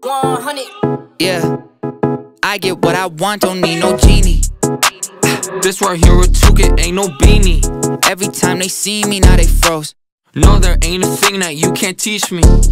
100. Yeah, I get what I want, don't need no genie. This right here a took it, ain't no beanie. Every time they see me, now they froze. No, there ain't a thing that you can't teach me.